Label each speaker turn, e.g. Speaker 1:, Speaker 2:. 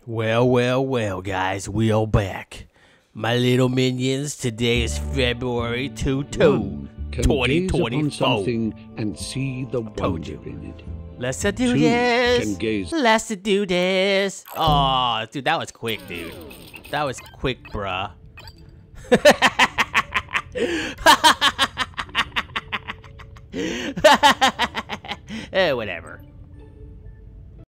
Speaker 1: Well, guys, we are back. My little minions, today is February 22, 2024.
Speaker 2: Something and see the wonder in it.
Speaker 1: Let's do
Speaker 2: Two
Speaker 1: this.
Speaker 2: can gaze.
Speaker 1: Let's do this. Oh, dude, that was quick, dude. That was quick, bruh. Whatever.